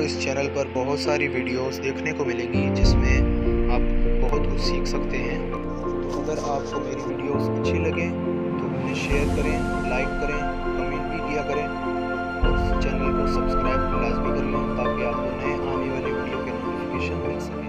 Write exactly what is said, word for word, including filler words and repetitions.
इस चैनल पर बहुत सारी वीडियोस देखने को मिलेंगी जिसमें आप बहुत कुछ सीख सकते हैं। तो अगर आपको मेरी वीडियोस अच्छी लगें तो उन्हें शेयर करें, लाइक करें, कमेंट भी किया करें और चैनल को सब्सक्राइब लाजमी कर लें ताकि आपको नए आने वाले वीडियो के नोटिफिकेशन मिल सके।